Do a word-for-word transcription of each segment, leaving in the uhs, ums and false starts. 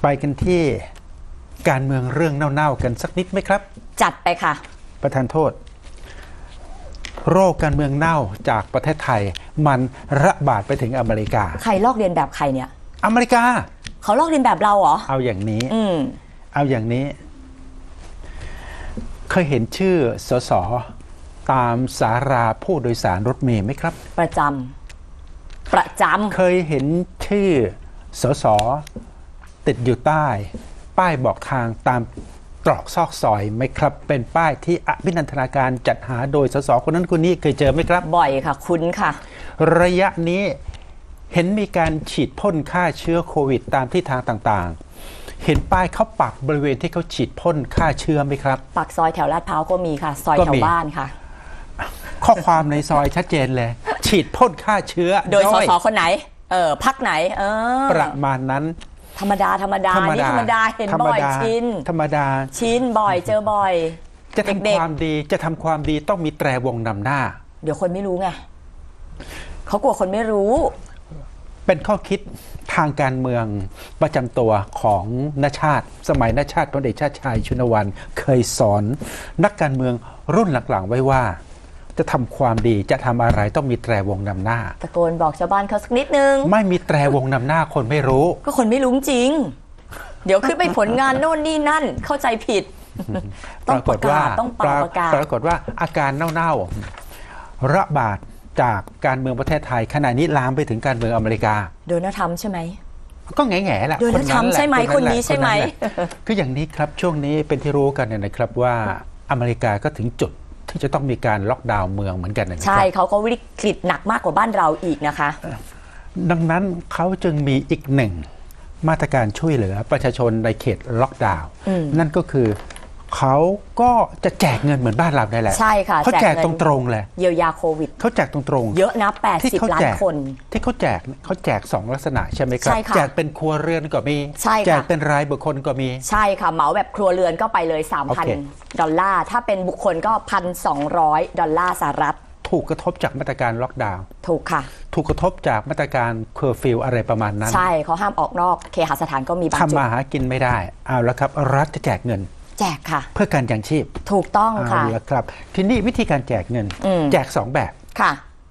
ไปกันที่การเมืองเรื่องเน่าๆกันสักนิดไหมครับจัดไปค่ะประธานโทษโรคการเมืองเน่าจากประเทศไทยมันระบาดไปถึงอเมริกาใครลอกเลียนแบบใครเนี่ยอเมริกาเขาลอกเลียนแบบเราเหรอเอาอย่างนี้อืมเอาอย่างนี้เคยเห็นชื่อสสตามสาราผู้โดยสารรถเมล์ไหมครับประจำประจำเคยเห็นชื่อสสติดอยู่ใต้ป้ายบอกทางตามตรอกซอกซอยไหมครับเป็นป้ายที่อภินันทนาการจัดหาโดยสสคนนั้นคนนี้เคยเจอไหมครับบ่อยค่ะคุ้นค่ะระยะนี้เห็นมีการฉีดพ่นฆ่าเชื้อโควิดตามที่ทางต่างๆเห็นป้ายเขาปักบริเวณที่เขาฉีดพ่นฆ่าเชื้อไหมครับปักซอยแถวลาดพร้าวก็มีค่ะซอยแถวบ้านค่ะข้อความในซอยชัดเจนเลยฉีดพ่นฆ่าเชื้อโดยสสคนไหนเออพรรคไหนเออประมาณนั้นธรรมดาธรรมดานี่ธรรมดาเห็นบ่อยชินธรรมดาชินบ่อยเจอบ่อยจะทำความดีจะทำความดีต้องมีแตรวงนำหน้าเดี๋ยวคนไม่รู้ไงเขากลัวคนไม่รู้เป็นข้อคิดทางการเมืองประจำตัวของณชาติสมัยณชาติพลเอกชาติชายชุนวรรณเคยสอนนักการเมืองรุ่นหลังๆไว้ว่าจะทำความดีจะทำอะไรต้องมีแตรวงนำหน้าตะโกนบอกชาวบ้านเขาสักนิดนึงไม่มีแตรวงนำหน้าคนไม่รู้ก็คนไม่รู้จริงเดี๋ยวขึ้นไปผลงานโน่นนี่นั่นเข้าใจผิดต้องประกาศต้องประกาศปรากฏว่าอาการเน่าๆระบาดจากการเมืองประเทศไทยขณะนี้ลามไปถึงการเมืองอเมริกาโดนัลด์ทรัมป์ใช่ไหมก็แง่ๆแหละโดนัลด์ทรัมป์ใช่ไหมคนนี้ใช่ไหมคืออย่างนี้ครับช่วงนี้เป็นที่รู้กันเนี่ยนะครับว่าอเมริกาก็ถึงจุดที่จะต้องมีการล็อกดาวน์เมืองเหมือนกันนะครับใช่เขาก็วิกฤตหนักมากกว่าบ้านเราอีกนะคะดังนั้นเขาจึงมีอีกหนึ่งมาตรการช่วยเหลือประชาชนในเขตล็อกดาวน์นั่นก็คือเขาก็จะแจกเงินเหมือนบ้านเราได้แหละใช่ค่ะเขาแจกตรงๆเลยเยียวยาโควิดเขาแจกตรงๆเยอะนะแปดสิบล้านคนที่เขาแจกเขาแจกสองลักษณะใช่ไหมครับแจกเป็นครัวเรือนก็มีแจกเป็นรายบุคคลก็มีใช่ค่ะเหมาแบบครัวเรือนก็ไปเลย สามพัน ดอลลาร์ถ้าเป็นบุคคลก็ หนึ่งพันสองร้อย ดอลลาร์สหรัฐถูกกระทบจากมาตรการล็อกดาวน์ถูกค่ะถูกกระทบจากมาตรการเคอร์ฟิวอะไรประมาณนั้นใช่เขาห้ามออกนอกเคหสถานก็มีบางจุดทำมาหากินไม่ได้เอาละครับรัฐจะแจกเงินแจกค่ะเพื่อการยังชีพถูกต้องค่ะเอาละครับทีนี้วิธีการแจกเงินแจกสองแบบค่ะ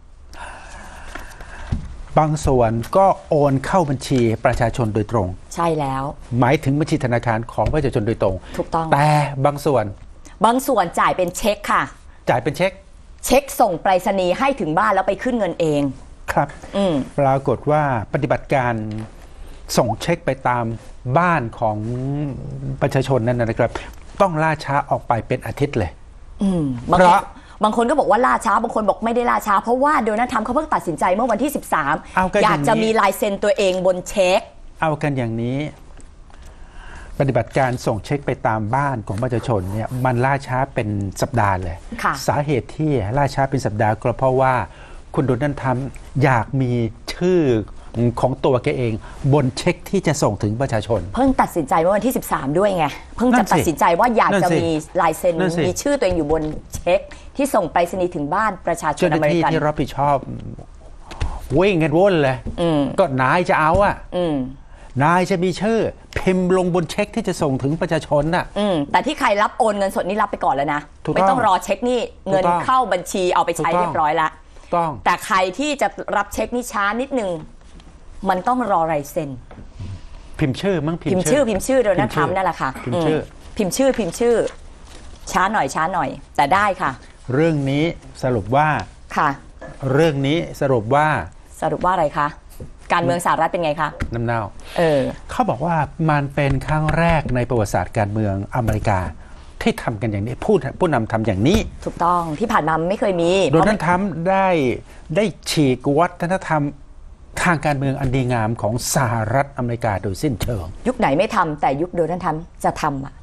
บางส่วนก็โอนเข้าบัญชีประชาชนโดยตรงใช่แล้วหมายถึงบัญชีธนาคารของประชาชนโดยตรงถูกต้องแต่บางส่วนบางส่วนจ่ายเป็นเช็คค่ะจ่ายเป็นเช็คเช็คส่งไปรษณีย์ให้ถึงบ้านแล้วไปขึ้นเงินเองครับปรากฏว่าปฏิบัติการส่งเช็คไปตามบ้านของประชาชนนั่นนะครับต้องล่าช้าออกไปเป็นอาทิตย์เลยเพราะบางคนก็บอกว่าล่าช้าบางคนบอกไม่ได้ล่าช้าเพราะว่าโดนัลด์ทรัมป์เขาเพิ่งตัดสินใจเมื่อวันที่สิบสามอยากจะมีลายเซ็นตัวเองบนเช็คเอากันอย่างนี้ปฏิบัติการส่งเช็คไปตามบ้านของประชาชนเนี่ยมันล่าช้าเป็นสัปดาห์เลยสาเหตุที่ล่าช้าเป็นสัปดาห์ก็เพราะว่าคุณโดนัลด์ทรัมป์อยากมีชื่อของตัวแกเองบนเช็คที่จะส่งถึงประชาชนเพิ่งตัดสินใจเมื่อวันที่สิบสามด้วยไงเพิ่งจะตัดสินใจว่าอยากจะมีลายเซ็นมีชื่อตัวเองอยู่บนเช็คที่ส่งไปรษณีย์ถึงบ้านประชาชนอเมริกันที่รับผิดชอบวิ่งกันวนเลยก็นายจะเอาอ่ะนายจะมีชื่อพิมพ์ลงบนเช็คที่จะส่งถึงประชาชนน่ะแต่ที่ใครรับโอนเงินสดนี่รับไปก่อนแล้วนะไม่ต้องรอเช็คนี่เงินเข้าบัญชีเอาไปใช้เรียบร้อยแล้วแต่ใครที่จะรับเช็คนี่ช้านิดนึงมันต้องรอลายเซ็นพิมพ์ชื่อมั้งพิมพ์ชื่อพิมพ์ชื่อโดนัลด์ทรัมป์นั่นแหละค่ะพิมพ์ชื่อพิมพ์ชื่อพิมพ์ชื่อช้าหน่อยช้าหน่อยแต่ได้ค่ะเรื่องนี้สรุปว่าค่ะเรื่องนี้สรุปว่าสรุปว่าอะไรคะการเมืองสหรัฐเป็นไงคะน้ำเน่าเออเขาบอกว่ามันเป็นครั้งแรกในประวัติศาสตร์การเมืองอเมริกาที่ทำกันอย่างนี้ผู้ผู้นำทำอย่างนี้ถูกต้องที่ผ่านมาไม่เคยมีโดนัลด์ทรัมป์ได้ได้ฉีกวัฒนธรรมทางการเมืองอันดีงามของสหรัฐอเมริกาโดยสิ้นเชิงยุคไหนไม่ทำแต่ยุคโดนัลด์ทรัมป์จะทำอ่ะ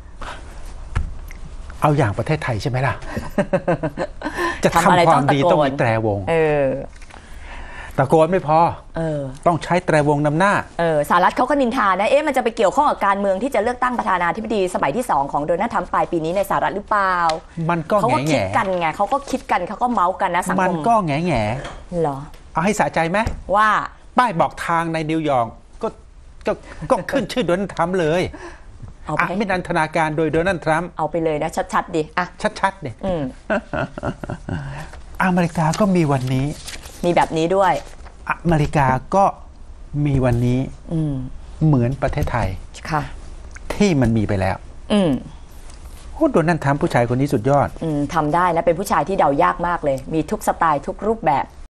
เอาอย่างประเทศไทยใช่ไหมล่ะ จะทำความดีต้องมีแตรวงเออตะโกนไม่พอเออต้องใช้แตรวงนำหน้าเออสหรัฐเขาก็นินทานะเอ๊ะมันจะไปเกี่ยวข้องกับการเมืองที่จะเลือกตั้งประธานาธิบดีสมัยที่สองของโดนัลด์ทรัมป์ปลายปีนี้ในสหรัฐหรือเปล่ามันก็เขาก็คิดกันไงเขาก็คิดกันเขาก็เมาส์กันนะสังคมมันก็แง่แง่เหรอเอาให้สะใจไหมว่าป้ายบอกทางในนิวยอร์กก็ก็ก็ขึ้นชื่อโดนัลด์ทรัมป์เลยอภินันทนาการโดยโดนัลด์ทรัมป์เอาไปเลยนะชัดๆดิอ่ะชัดๆดิอเมริกาก็มีวันนี้มีแบบนี้ด้วยอเมริกาก็มีวันนี้เหมือนประเทศไทยค่ะที่มันมีไปแล้วอืมโอ้โดนัลด์ทรัมป์ผู้ชายคนนี้สุดยอดอืมทำได้นะเป็นผู้ชายที่เดายากมากเลยมีทุกสไตล์ทุกรูปแบบ